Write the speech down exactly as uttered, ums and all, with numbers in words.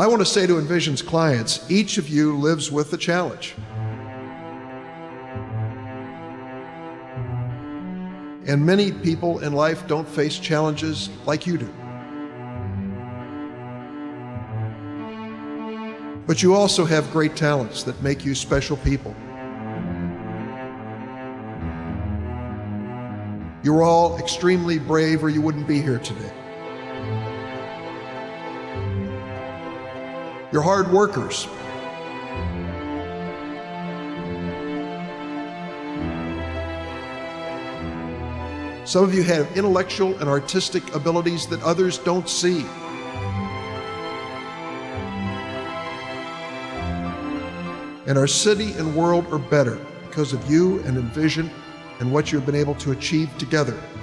I want to say to Envision's clients, each of you lives with the challenge. And many people in life don't face challenges like you do. But you also have great talents that make you special people. You're all extremely brave or you wouldn't be here today. You're hard workers. Some of you have intellectual and artistic abilities that others don't see. And our city and world are better because of you and Envision and what you've been able to achieve together.